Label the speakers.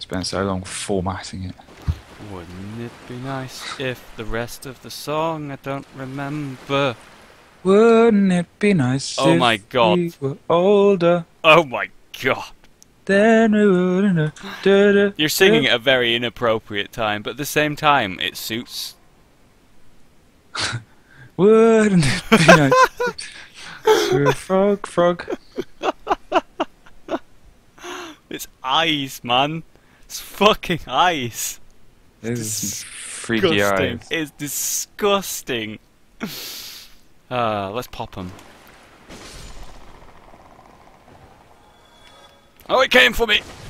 Speaker 1: Spent so long formatting it.
Speaker 2: Wouldn't it be nice if the rest of the song I don't remember?
Speaker 1: Wouldn't it be nice
Speaker 2: Oh
Speaker 1: if
Speaker 2: my god.
Speaker 1: we were older?
Speaker 2: Oh my god.
Speaker 1: Then we wouldn't have.
Speaker 2: You're singing at a very inappropriate time, but at the same time, it suits.
Speaker 1: Wouldn't it be nice? So frog, frog.
Speaker 2: It's ice, man. It's fucking ice.
Speaker 1: This is freaky
Speaker 2: Disgusting.
Speaker 1: eyes.
Speaker 2: It's disgusting. Let's pop them. Oh, it came for me!